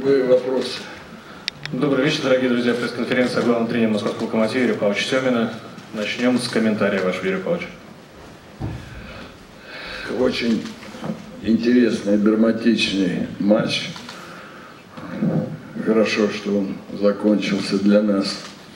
Вопрос. Добрый вечер, дорогие друзья. Пресс-конференция о главном тренере московского «Локомотива» Юрия Павловича Семина. Начнем с комментария вашего, Юрий Павлович. Очень интересный, драматичный матч. Хорошо, что он закончился для нас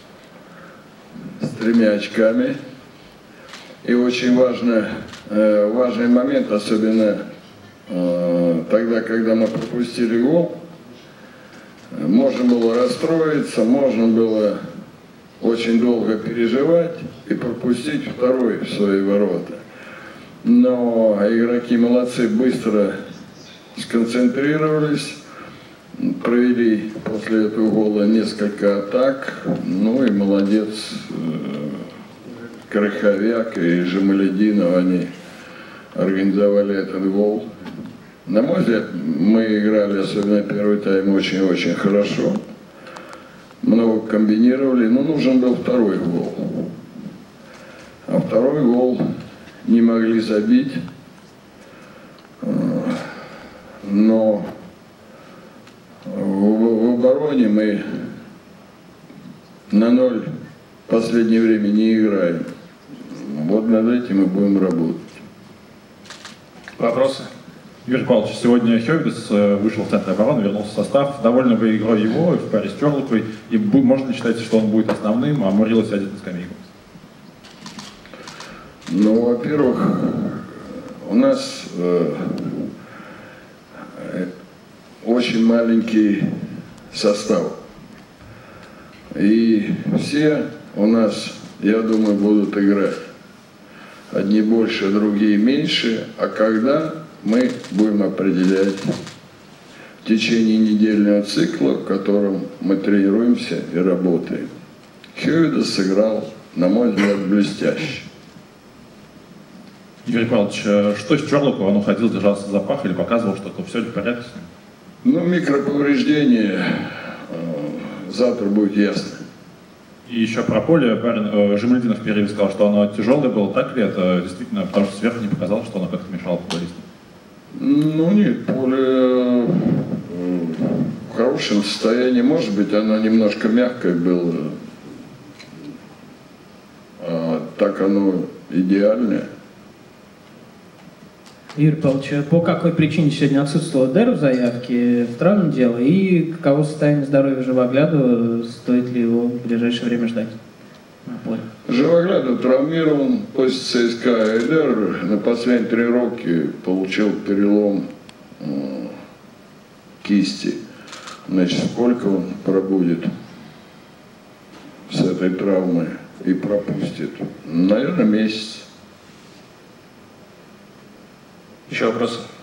с 3 очками. И очень важный момент, особенно тогда, когда мы пропустили гол, можно было расстроиться, можно было очень долго переживать и пропустить второй в свои ворота. Но игроки молодцы, быстро сконцентрировались, провели после этого гола несколько атак. Ну и молодец Крыховяк и Жамалединов, они организовали этот гол. На мой взгляд, мы играли, особенно первый тайм, очень-очень хорошо. Много комбинировали, но нужен был второй гол. А второй гол не могли забить. Но в обороне мы на 0 в последнее время не играем. Вот над этим мы будем работать. Вопросы? Юрий Павлович, сегодня Хёвдес вышел в центр обороны, вернулся в состав. Довольны вы игрой его в паре с Терлокой? И можно ли считать, что он будет основным, а Мурило сядет на скамейку? Ну, во-первых, у нас очень маленький состав. И все у нас, я думаю, будут играть. Одни больше, другие меньше. А когда мы будем определять в течение недельного цикла, в котором мы тренируемся и работаем. Хёвдес сыграл, на мой взгляд, блестяще. Юрий Павлович, что с Терлоком? Он уходил, держался за пах или показывал, что все в порядке с ним? Ну, микроповреждение завтра будет ясно. И еще про поле. Жамалединов в перерыве сказал, что оно тяжелое было. Так ли это действительно? Потому что сверху не показалось, что оно как-то мешало футболистам. Ну нет, поле в хорошем состоянии. Может быть, оно немножко мягкое было. А так оно идеальное. Юрий Павлович, по какой причине сегодня отсутствовал Дер в заявке, в травме дело, и каково состояние здоровья Живогляду, стоит ли его в ближайшее время ждать на поле? Живогляду травмирован после ЦСКА. Дер на последней тренировке получил перелом кисти. Значит, сколько он пробудет с этой травмой и пропустит? Наверное, месяц. Еще вопросы?